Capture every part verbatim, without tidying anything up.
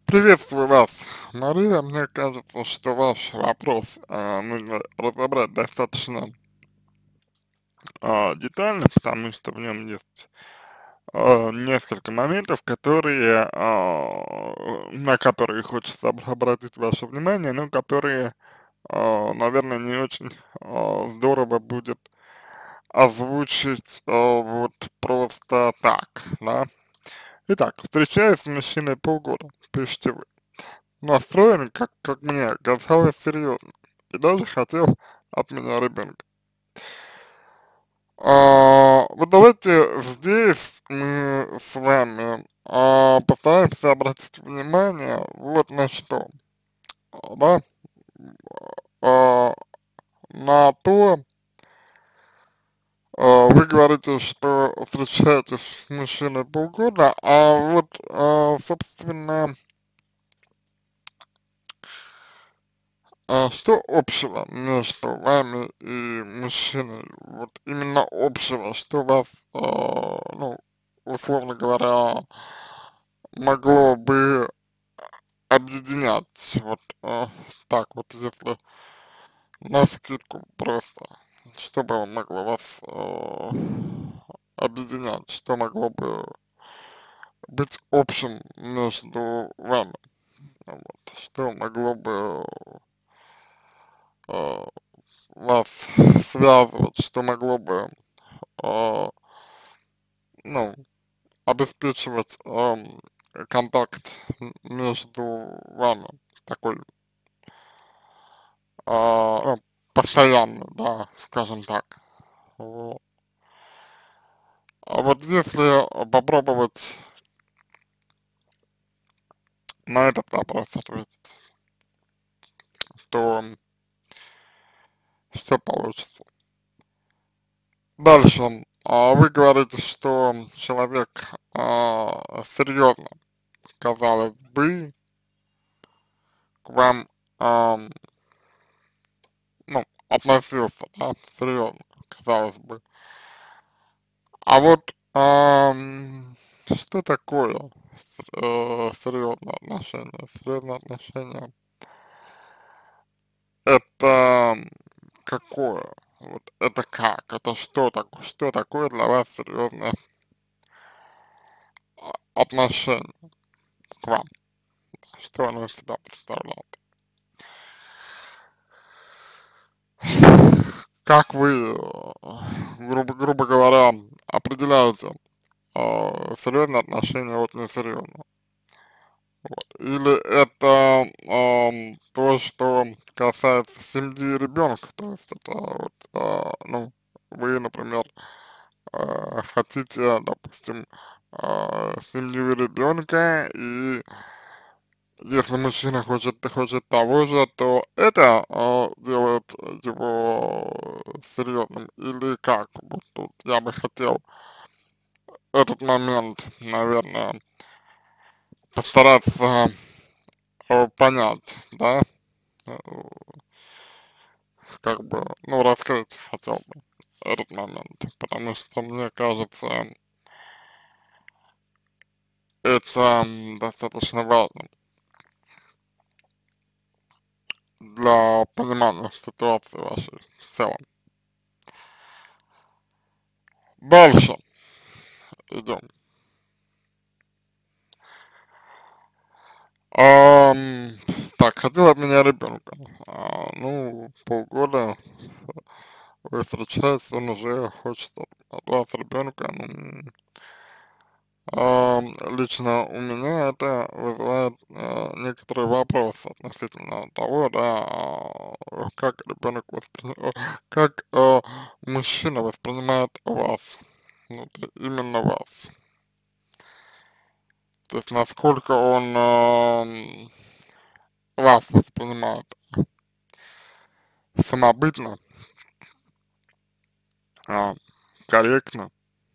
Приветствую вас, Мария. Мне кажется, что ваш вопрос а, нужно разобрать достаточно а, детально, потому что в нем есть а, несколько моментов, которые, а, на которые хочется об- обратить ваше внимание, но которые, а, наверное, не очень а, здорово будет озвучить а, вот просто так, да. Итак, встречаюсь с мужчиной полгода, пишите вы. Настроен, как, как мне казалось, серьезно. И даже хотел от меня ребенка. А, вот давайте здесь мы с вами а, постараемся обратить внимание вот на что, а, да, а, на то, а, вы говорите, что встречаетесь с мужчиной полгода, а вот, а, собственно, А что общего между вами и мужчиной? Вот именно общего, что вас, а, ну, условно говоря, могло бы объединять, вот а, так вот, если навскидку просто, что бы могло вас а, объединять, что могло бы быть общим между вами, вот, что могло бы а, вас связывать, что могло бы а, ну, обеспечивать ам, контакт м- между вами такой, а, ну, постоянный, да, скажем так. Вот. А вот если попробовать на этот вопрос ответить, то что получится? Дальше. А вы говорите, что человек а, серьезно, казалось бы, к вам ам, ну, относился, да, серьезно, казалось бы. А вот ам, что такое с- э, серьезные отношения? Серьезные отношения это какое? Вот это как? Это что такое? Что такое для вас серьезные а, отношения к вам? Что оно из себя представляет? Как вы, э, грубо, грубо говоря, определяете э, серьезные отношения от несерьезных? Вот. Или это ам, то, что касается семьи и ребенка, то есть это вот, а, ну, вы, например, а, хотите, допустим, а, семью и ребенка, и если мужчина хочет, хочет того же, то это а, делает его серьезным, или как? Вот тут я бы хотел этот момент, наверное, постараться э, понять, да, э, как бы, ну, раскрыть хотел бы этот момент, потому что мне кажется, это м, достаточно важно для понимания ситуации вашей в целом. Дальше идем. Ам, так, хотел от меня ребенка. А, ну, полгода вы встречаетесь, он уже хочет от от вас ребенка. Ну, Ам, лично у меня это вызывает а, некоторые вопросы относительно того, да, а, как ребенок воспринимает, как а, мужчина воспринимает вас, ну, т- именно вас. То есть насколько он ам, вас воспринимает самобытно, а, корректно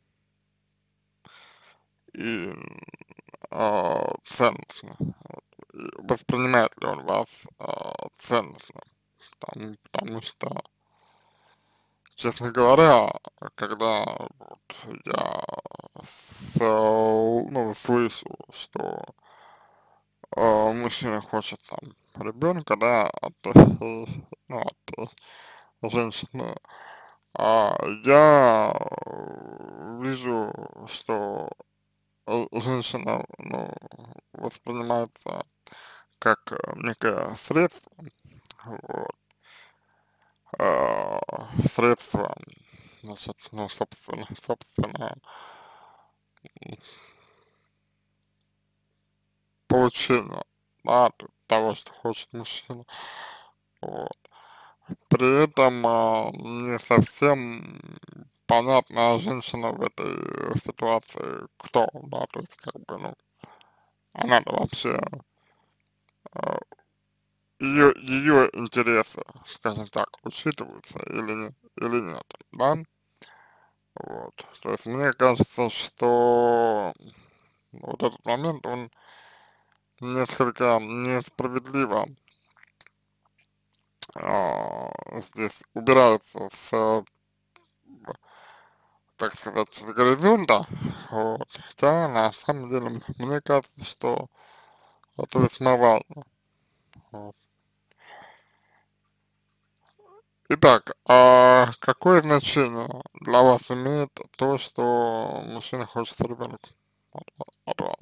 и а, ценностно. И воспринимает ли он вас а, ценностно, потому, потому что честно говоря, когда вот я с, ну, слышу, что а, мужчина хочет там ребенка, да, от, э, ну, от э, женщины, а, я э, вижу, что э, женщина, ну, воспринимается как э, некое средство, вот, а, средство, значит, ну, собственно, собственно, получения, да, т- того, что хочет мужчина, вот. При этом а, не совсем понятна женщина в этой ситуации кто, да, то есть как бы, ну, она-то вообще, а, ее, ее интересы, скажем так, учитываются или не, или нет, да, вот, то есть мне кажется, что вот этот момент, он несколько несправедливо а, здесь убирается с, так сказать, с горизонта, вот, хотя на самом деле мне мне кажется, что это весьма важно. Вот. Итак, а какое значение для вас имеет то, что мужчина хочет ребенка от, ва- от вас?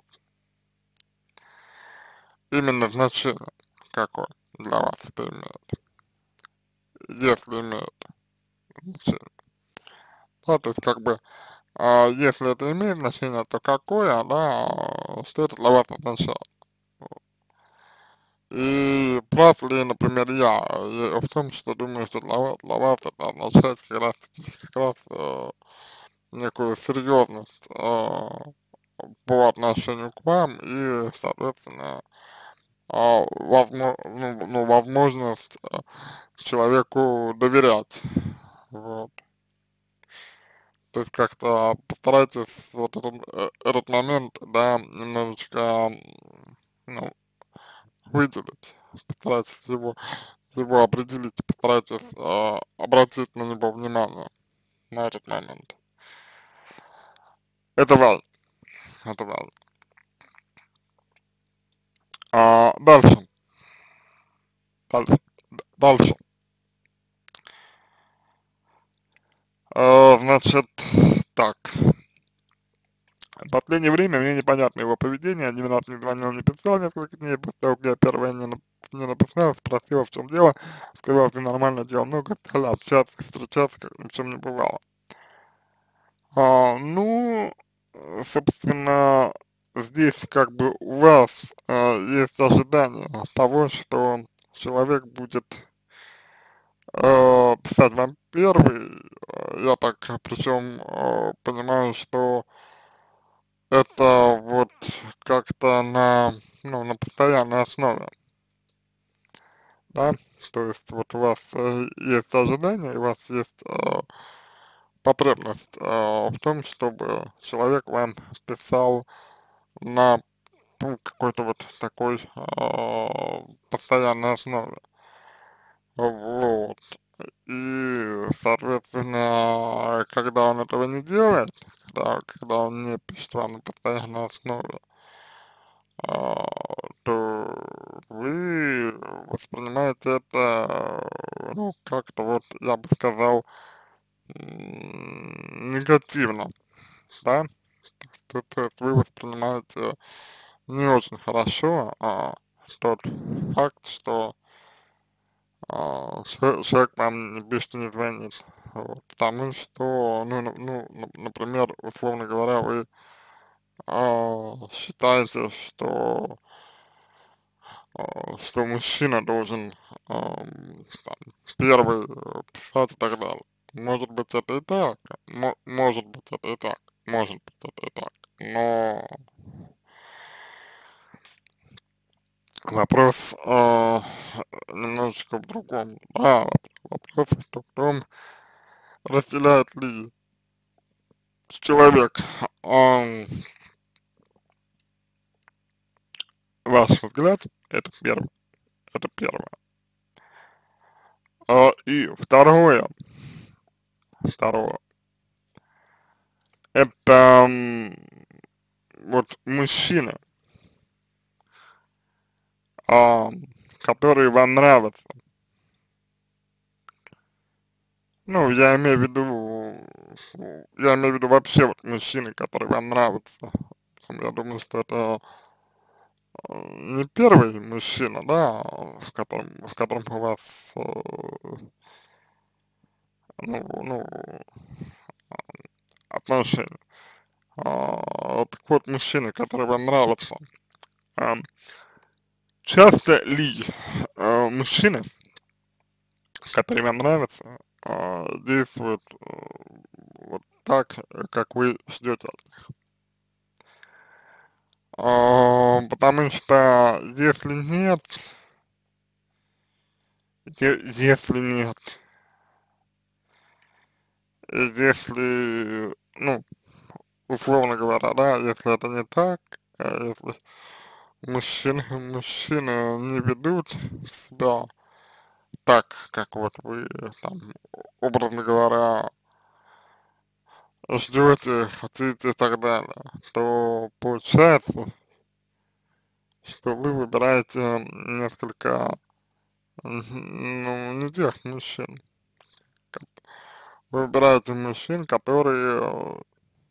Именно значение какое для вас это имеет, если имеет значение. Да, то есть как бы, а, если это имеет значение, то какое, да, а, что это для вас означает? И прав ли, например, я э, в том, что думаю, что для вас, для вас это означает как раз таки, как раз э, некую серьезность э, по отношению к вам и, соответственно, а, возможно, ну, ну, возможность э, человеку доверять. Вот. То есть как-то постарайтесь вот этот, э, этот момент, да, немножечко, м, ну, выделить, постарайтесь его, его определить, постарайтесь э, обратить на него внимание, на этот момент. Это важно, это важно. А, дальше, дальше, д- дальше. А, значит, так, в последнее время мне непонятно его поведение, один раз не звонил, не писал несколько дней, после того, как я первое не, нап- не написал, спросила, в чем дело, сказал, что нормально делал, много, стали общаться, встречаться, как ни в чем не бывало. А, ну, э, собственно, здесь как бы у вас а, есть ожидание того, что человек будет э, писать вам первый. Э, Я так причем э, понимаю, что это вот как-то на, ну, на постоянной основе, да? То есть вот у вас э, есть ожидание, и у вас есть э, потребность э, в том, чтобы человек вам писал на ну, какой-то вот такой а, постоянной основе. Вот. И, соответственно, когда он этого не делает, когда, когда он не пишет вам на постоянной основе, а, то вы воспринимаете это, ну, как-то вот, я бы сказал, м, негативно, да? То, то есть вы воспринимаете не очень хорошо а, тот факт, что а, че- человек вам не пишет, не звонит. Вот, потому что, ну, на- ну, на- например, условно говоря, вы а, считаете, что, а, что мужчина должен ам, там, первый э, писать и так далее. Может быть, это и так, мо- может быть, это и так, может быть, это и так, но вопрос а, немножечко в другом. Да, вопрос в том, разделяет ли человек ам, ваш взгляд, это первое, это первое. А, и второе, второе, это м, вот мужчина, а, которые вам нравятся. Ну, я имею в виду, э, я имею в виду вообще вот мужчины, которые вам нравятся. Там, я думаю, что это э, не первый мужчина, да, в котором, в котором у вас, э, ну, ну, отношения. А, так вот, мужчины, которые вам нравятся, а, часто ли э, мужчины, которые вам нравятся, а, действуют э, вот так, э, как вы ждете от них? А, потому что если нет, е- если нет, и если, ну, условно говоря, да, если это не так, э, если мужчины, мужчины не ведут себя так, как вот вы там, образно говоря, ждете, хотите и так далее, то получается, что вы выбираете несколько, м, ну, не тех мужчин. Ко- Вы выбираете мужчин, которые, э,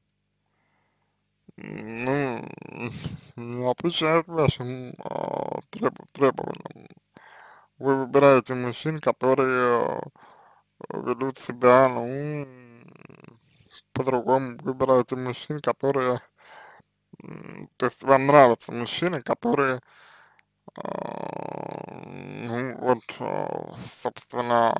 ну, не отвечают вашим а, треб- требованиям. Вы выбираете мужчин, которые э, ведут себя, ну, по-другому. Выбираете мужчин, которые, м, то есть вам нравятся мужчины, которые, а, ну, вот, а, собственно,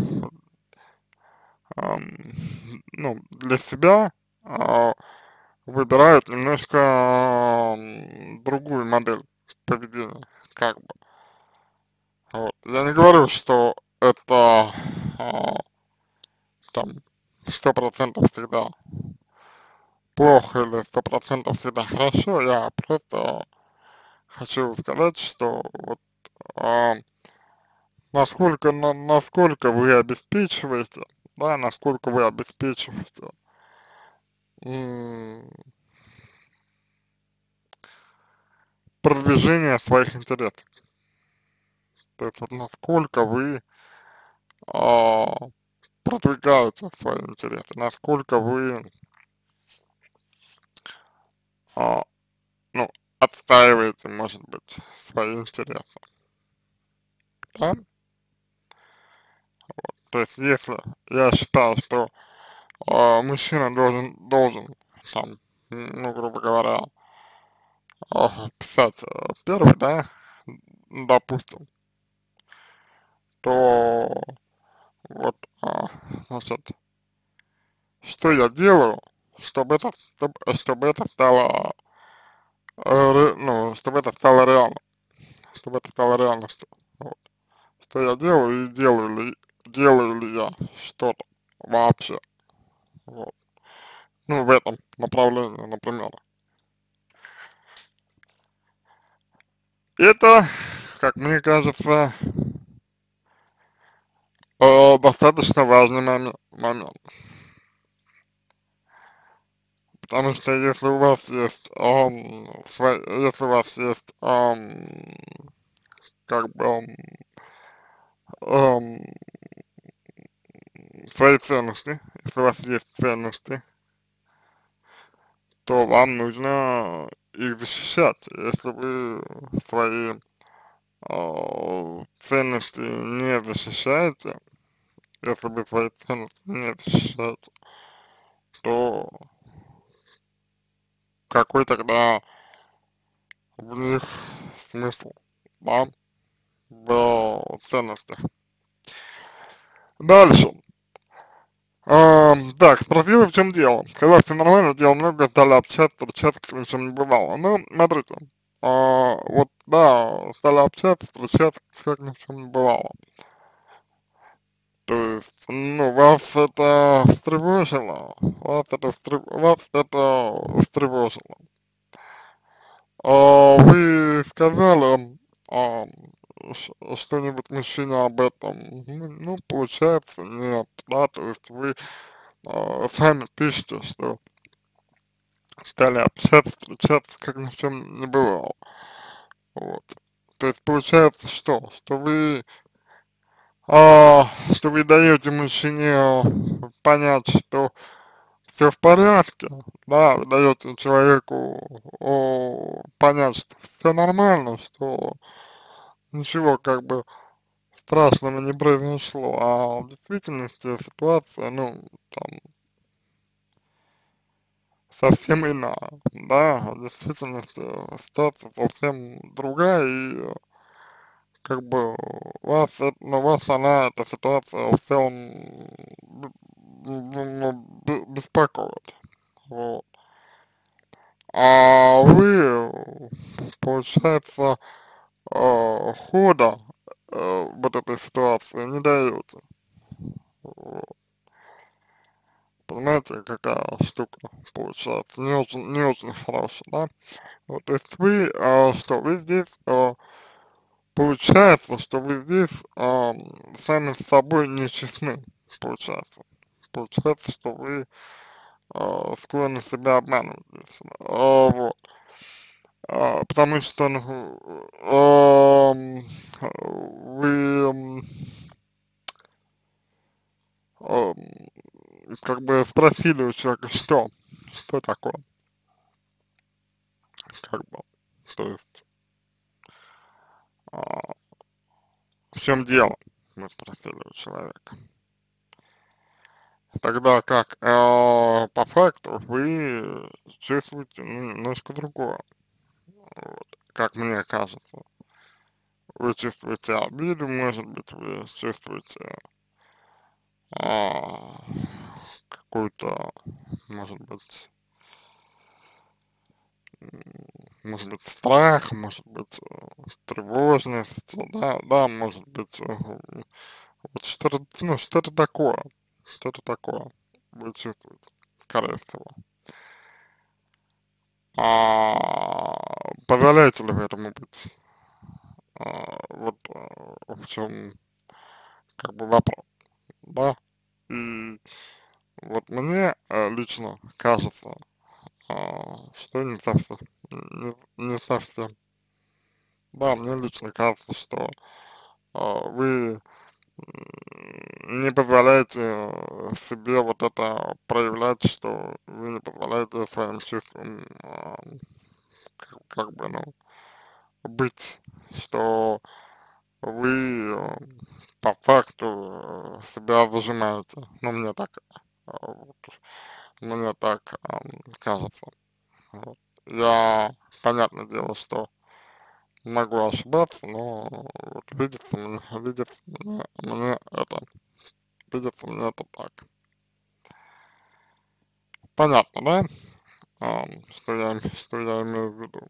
ам, ну, для себя а, выбирают немножко ам, другую модель поведения, как бы. Вот. Я не говорю, что это а, там сто процентов всегда плохо или сто процентов всегда хорошо, я просто хочу сказать, что вот а, насколько, на, насколько вы обеспечиваете, да, насколько вы обеспечиваете м, продвижение своих интересов. То есть вот насколько вы а, продвигаете свои интересы, насколько вы а, ну, отстаиваете, может быть, свои интересы, да? То есть если я считаю, что а, мужчина должен, должен там, м, ну, грубо говоря, а, писать а, первый, да, допустим, то вот, а, значит, что я делаю, чтобы это, чтоб- чтобы это стало, э, ре- ну, чтобы это стало реально, чтобы это стало реальностью. Вот. Что я делаю и делаю ли, делаю ли я что-то вообще, вот. Ну, в этом направлении, например. Это, как мне кажется, э, достаточно важный момен- момент. Потому что если у вас есть, ам, свои, если у вас есть, ам, как бы, ам, ам, свои ценности, если у вас есть ценности, то вам нужно их защищать. Если вы свои а, ценности не защищаете, если вы свои ценности не защищаете, то какой тогда в них смысл, да, в ценностях? Дальше. Ам, так, спросила, в чем дело. Когда все нормально, дело много, стали общаться, встречаться, как ни в чем не бывало. Ну, смотрите, а, вот, да, стали общаться, встречаться, как ни в чем не бывало. То есть, ну, вас это встревожило, вас это, встрев... вас это встревожило. А, вы сказали а, ш- что-нибудь мужчине об этом? Ну, ну, получается, нет, да, то есть вы а, сами пишете, что стали общаться, встречаться, как ни в чем не бывало. Вот. то есть получается что? Что вы, а, что вы даете мужчине понять, что все в порядке, да, вы даете человеку о, понять, что все нормально, что ничего как бы страшного не произошло, а в действительности ситуация, ну, там, совсем иная, да, в действительности ситуация совсем другая, и э, как бы вас, э- ну, вас она, эта ситуация в целом, б- ну, ну, б- беспокоит, вот. А вы, получается, э, хода э, вот этой ситуации не даете. Вот. Понимаете, какая штука получается, не очень, не очень хорошая, да? Вот, то есть вы, э, что, вы здесь, э, получается, что вы здесь э, сами с собой не честны, получается. Получается, что вы э, склонны себя обманывать здесь, э, вот. А, потому что, ну, ам, вы, м, ам, как бы спросили у человека, что, что такое, как бы, то есть, а, в чем дело, мы спросили у человека. Тогда как, а, по факту вы чувствуете, ну, немножко другое, вот, как мне кажется. Вы чувствуете обиду, может быть, вы чувствуете а, какую-то, может быть, может быть, страх, может быть, э, тревожность, да, да, может быть, э, вот что-то, ну, что-то такое, что-то такое вы чувствуете, скорее всего. А позволяете ли вы этому быть? А, вот э, в чем как бы вопрос, да? И вот мне э, лично кажется, а, что не совсем, не, не совсем. Да, мне лично кажется, что а, вы м, не позволяете э, себе вот это проявлять, что вы не позволяете своим чувствам а, как, как бы, ну, быть, что вы э, по факту э, себя зажимаете. Ну, мне так, э, вот, мне так ам, кажется. Вот. Я, понятное дело, что могу ошибаться, но вот видится мне, видится мне, мне это, видится мне это так. Понятно, да? Ам, что я, им- что я имею в виду.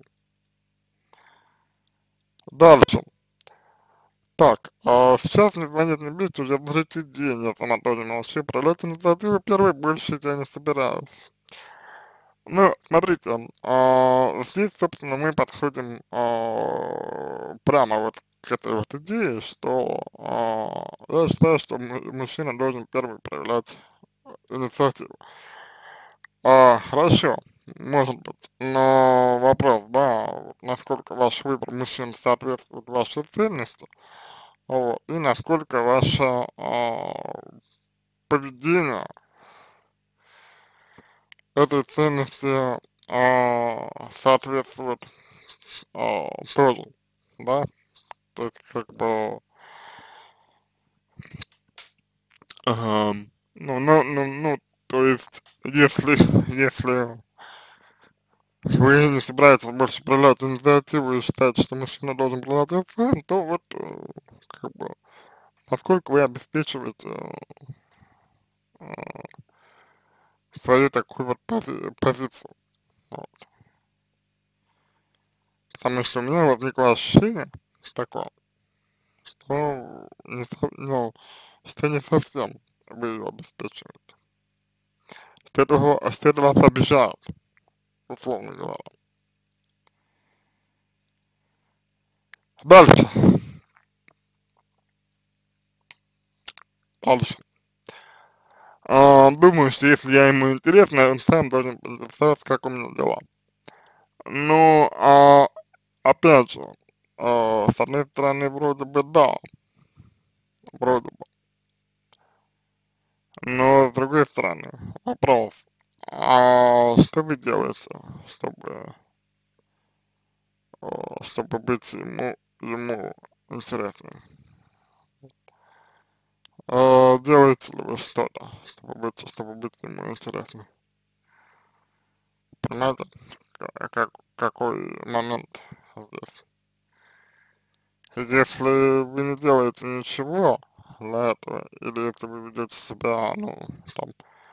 Дальше. Так, а сейчас мне звонит не бить уже третий день, я сама тоже молчу. Проявлять инициативу первой больше я не собираюсь. Ну, смотрите, а, здесь, собственно, мы подходим а, прямо вот к этой вот идее, что а, я считаю, что му- мужчина должен первый проявлять инициативу. А, хорошо, может быть, но вопрос, да, вот насколько ваш выбор мужчин соответствует вашей ценности, вот, и насколько ваше а, поведение этой ценности а, соответствует а, тоже, да, то есть как бы, ага, ну, ну, ну, ну, то есть, если, если вы не собираетесь больше проявлять инициативу и считаете, что мужчина должен проявлять её сам, то вот, э, как бы, насколько вы обеспечиваете э, свою такую вот пози позицию, вот. Потому что у меня возникло ощущение такое, что не со ну, что не совсем вы её обеспечиваете, что это что это вас обижает, условно говоря. Дальше, дальше. А, думаю, что если я ему интересна, он сам должен поинтересоваться, как у меня дела. Ну, а, опять же, э, с одной стороны, вроде бы да, вроде бы, но с другой стороны, вопрос, а что вы делаете, чтобы, э, чтобы быть ему, ему интересным? Э, делаете ли вы что-то, чтобы быть, чтобы быть ему интересным? Понимаете, Ка- как, какой момент здесь? Если вы не делаете ничего для этого, или если вы ведете себя, ну, там,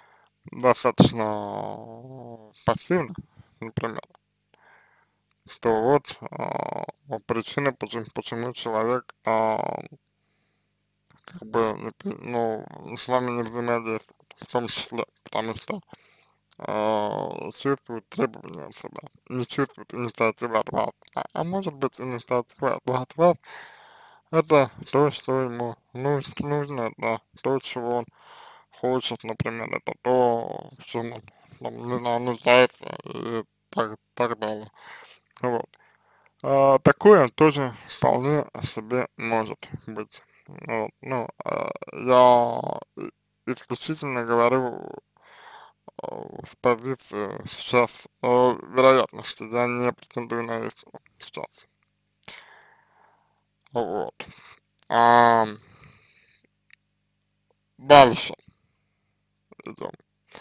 достаточно пассивно, например, то вот а, причина, почему, почему человек а, как бы, не пи- ну, с вами не взаимодействует, в том числе, потому что а, чувствует требования от себя, не чувствует инициативы от вас, а, а может быть инициатива от от вас, это то, что ему нуж- нужно, это то, чего он хочет, например, это то, в чем он, там, не знаю, нуждается и так, так далее. Вот. А, такое тоже вполне себе может быть. Вот. Ну, а, я и- исключительно говорю а, с позиции сейчас э, вероятности, я не претендую на истину сейчас. Вот. А, дальше идем.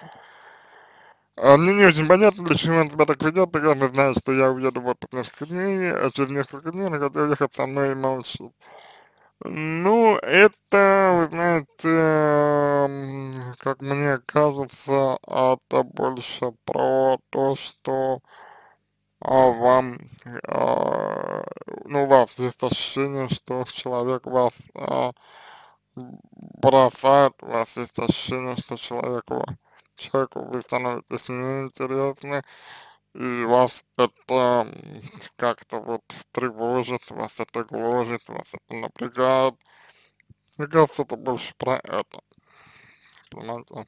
А, мне не очень понятно, для чего он себя так ведет, прекрасно знает, что я уеду в отпуск несколько дней, а через несколько дней он хотел ехать со мной и молчит. Ну, это, вы знаете, м, как мне кажется, это больше про то, что а, вам, а, ну, у вас есть ощущение, что человек вас а, бросает, у вас есть ощущение, что человеку, человеку вы становитесь неинтересны, и вас это м, как-то вот тревожит, вас это гложет, вас это напрягает. Мне кажется, это больше про это, понимаете?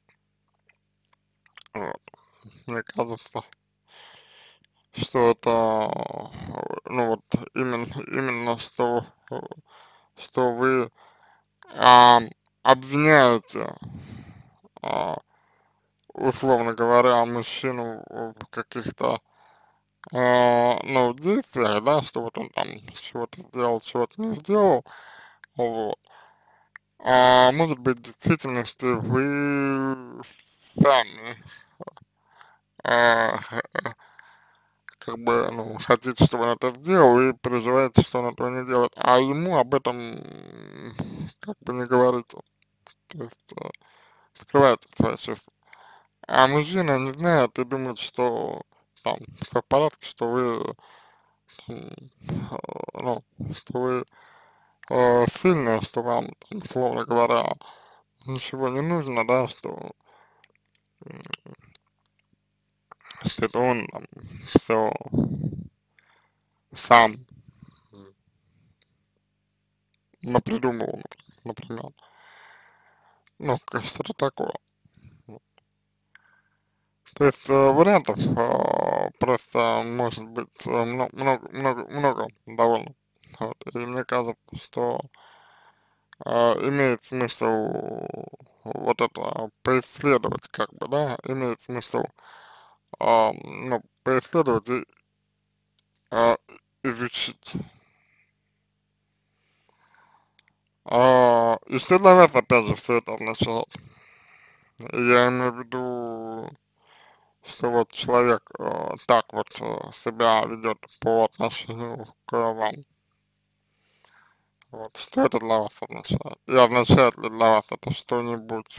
Вот. Мне кажется, что это, э, ну вот, именно, именно что, э, что вы а, обвиняете, а, условно говоря, мужчину в каких-то, а, ну, действиях, да, что вот он там чего-то сделал, чего-то не сделал, вот. А может быть, в действительности вы сами а, как бы, ну, хотите, чтобы он это сделал, и переживаете, что он этого не делает, а ему об этом м, как бы не говорите, то есть э, скрываете свои чувства. А мужчина не знает и думает, что там все в порядке, что вы, м, э, ну, что вы э, сильные, что вам, там, условно говоря, ничего не нужно, да, что, м, что это он там все сам м, напридумывал, например. Ну, к- что-то такое. Вот. То есть э, вариантов э, просто может быть э, много, много, много, много довольно. Вот. И мне кажется, что э, имеет смысл вот это поисследовать, как бы, да, имеет смысл, э, ну, поисследовать и э, изучить. А, и что для вас, опять же, все это означает? Я имею в виду, что вот человек э, так вот э, себя ведет по отношению к вам. Вот, что это для вас означает? И означает ли для вас это что-нибудь?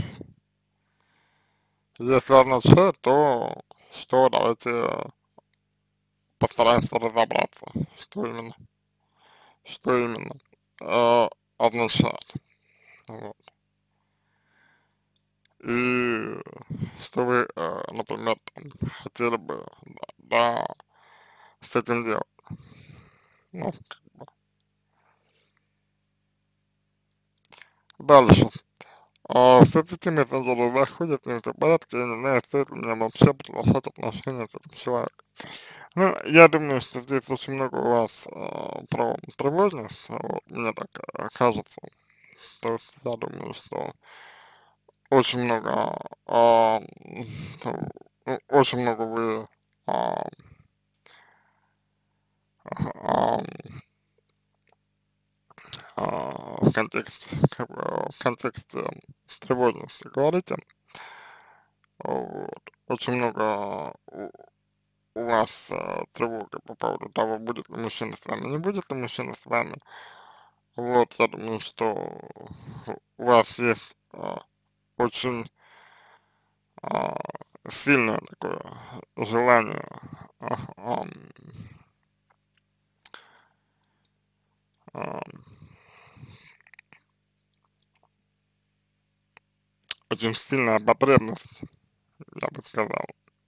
Если означает, то что, давайте э, постараемся разобраться, что именно, что именно э, означает. Вот. И что вы, э, например, там, хотели бы, да, да, с этим делать. Ну, как бы. Дальше. А, в соцсети мессенджеры заходят, не все в порядке, я не знаю, стоит ли мне вообще продолжать отношения с этим человеком. Ну, я думаю, что здесь очень много у вас э, про тревожность, вот, мне так э, кажется. То есть я думаю, что очень много, а, м, ну, очень много вы а, а, а, в контексте, как бы, в контексте тревожности говорите. Вот. Очень много у, у вас э, тревоги по поводу того, будет ли мужчина с вами, не будет ли мужчина с вами. Вот, я думаю, что у вас есть а, очень а, сильное такое желание, а, ам, ам, очень сильная потребность, я бы сказал,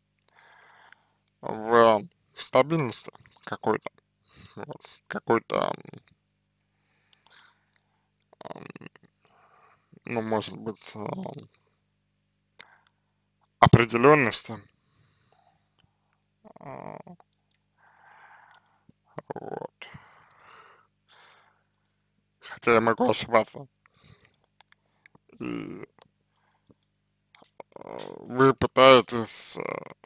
в стабильности какой-то, вот, какой-то, ам, ну, может быть, ам, определенности, а, вот. Хотя я могу ошибаться, и э, вы пытаетесь э,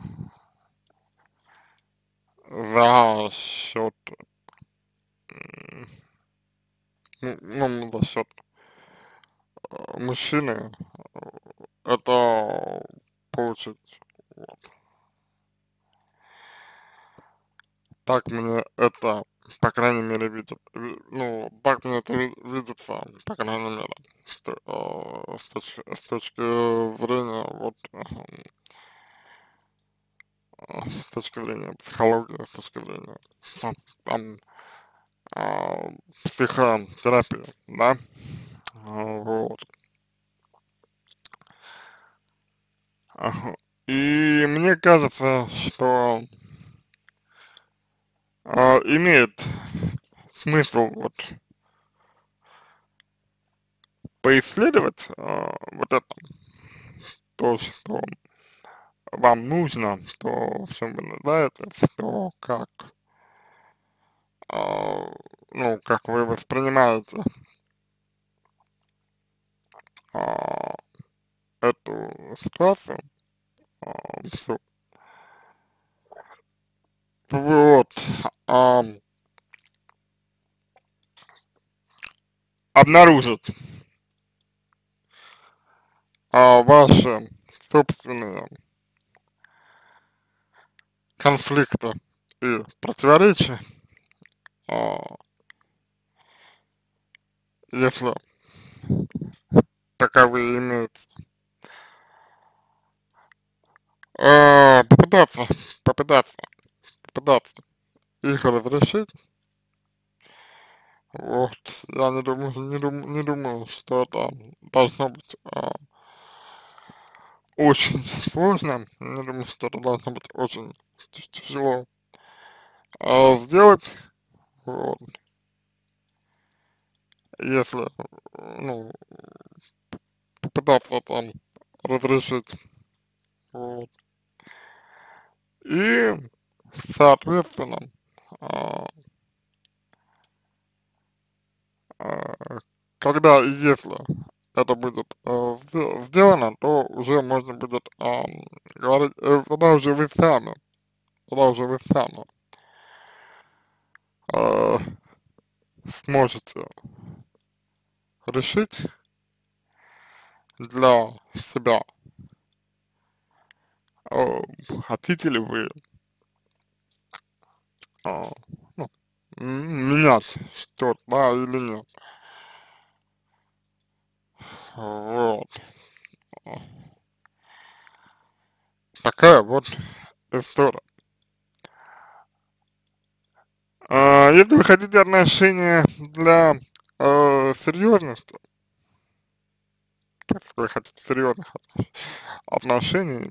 за счет, м, ну, ну, за счет э, мужчины э, это получить. Вот. Так мне это, по крайней мере, видит, ви- ну, так мне это ви- видится, по крайней мере, что, э, с точки, с точки зрения, вот, ага, э, с точки зрения психологии, с точки зрения, там, там, а, психотерапии, да, а, вот, ага. И мне кажется, что а, имеет смысл вот поисследовать а, вот это, то, что вам нужно, то, в чем вы нуждаетесь, то, как, а, ну, как вы воспринимаете а, эту ситуацию, а, всю, вот, а, обнаружить а, ваши собственные конфликты и противоречия, а, если таковые имеются, а, попытаться, попытаться, попытаться их разрешить. Вот, я не думаю, не думаю, не думаю, что это должно быть а, очень сложно, не думаю, что это должно быть очень т- тяжело а, сделать, вот, если, ну, попытаться там разрешить, вот, и, соответственно, а, а, когда и если это будет э, сде- сделано, то уже можно будет ам, говорить, э, тогда уже вы сами, тогда уже вы сами э, сможете решить для себя, э, хотите ли вы э, ну, м, менять что-то, да, или нет. Вот. Такая вот история. А, если вы хотите отношения для э, серьезности, если вы хотите серьезных отношений,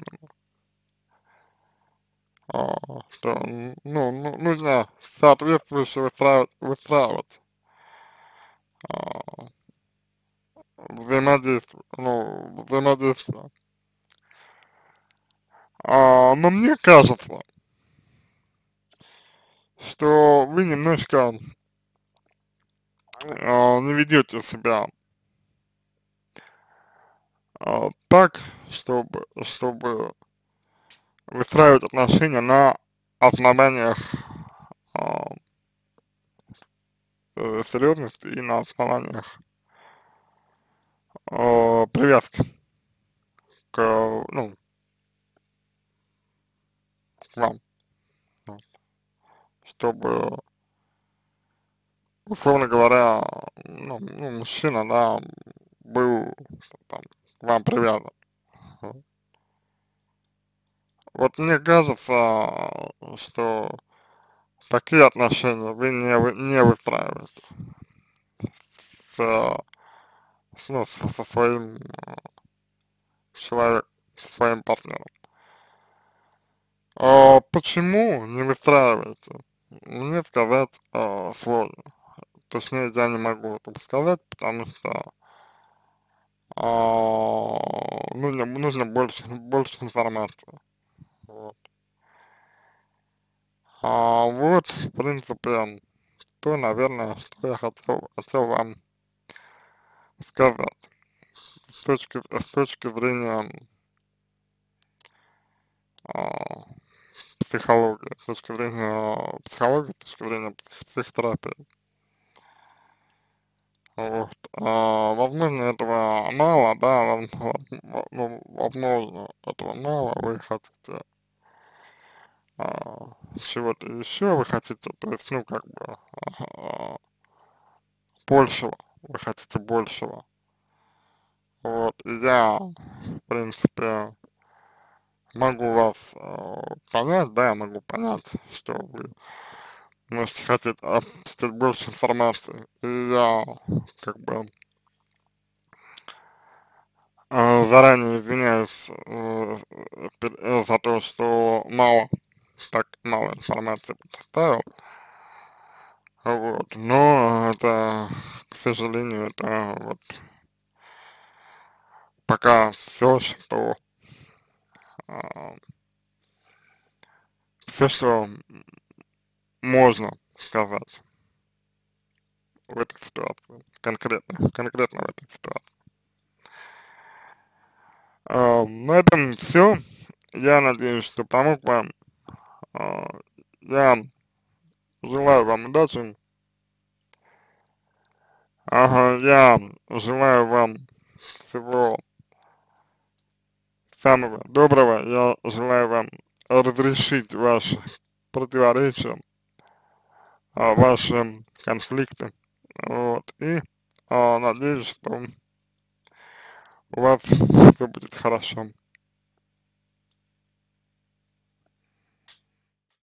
а, то, н- ну, ну, нужно соответствующе выстраивать, выстраивать а, взаимодействия, ну, взаимодействия. А, но мне кажется, что вы немножко а, не ведете себя а, так, чтобы, чтобы выстраивать отношения на основаниях а, э, серьезности и на основаниях а, привязки к, ну, к вам, вот. Чтобы, условно говоря, ну, ну, мужчина, да, был там к вам привязан. Вот. Вот мне кажется, что такие отношения вы не, вы, не выстраиваете с, с, ну, со, со своим э, человеком, со своим партнером. А почему не выстраиваете? Мне сказать э, сложно. Точнее, я не могу это сказать, потому что а, нужно, нужно больше, больше информации. Вот. А вот, в принципе, то, наверное, что я хотел, хотел вам сказать. С точки, с точки зрения а, психологии, с точки зрения психологии, с точки зрения психотерапии. Вот. А, возможно, этого мало, да, вам- вам- ну, возможно, этого мало, вы хотите а, чего-то еще, вы хотите, то есть, ну, как бы, а, большего, вы хотите большего. Вот, и я, в принципе, могу вас э, понять, да, я могу понять, что вы можете хотеть, а, хотеть больше информации, и я, как бы, э, заранее извиняюсь э, пер- э, за то, что мало, так мало информации предоставил, вот, но это, к сожалению, это вот пока все, что, а, все, что можно сказать в этой ситуации, конкретно, конкретно в этой ситуации. А, на этом все. Я надеюсь, что помог вам. А, я желаю вам удачи. Ага, я желаю вам всего самого доброго. Я желаю вам разрешить ваши противоречия, а, ваши конфликты. Вот. И а, надеюсь, что у вас все будет хорошо.